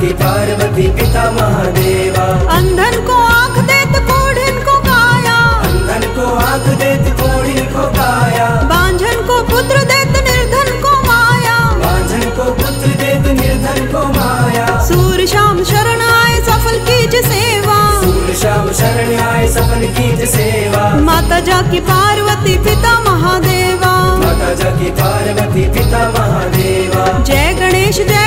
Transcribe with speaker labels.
Speaker 1: जाकी पार्वती पिता महादेवा।
Speaker 2: अंधन को आँख देत कोढ़िन को काया,
Speaker 1: अंधन को आँख देत कोढ़िन को काया।
Speaker 2: बांझन को पुत्र देत निर्धन को माया,
Speaker 1: बांझन को पुत्र देत निर्धन को माया।
Speaker 2: सूर श्याम शरण आए सफल कीज सेवा,
Speaker 1: सूर श्याम शरण आए सफल कीज सेवा।
Speaker 2: माता जाकी पार्वती पिता महादेवा,
Speaker 1: माता जाकी पार्वती पिता महादेवा।
Speaker 2: जय गणेश जय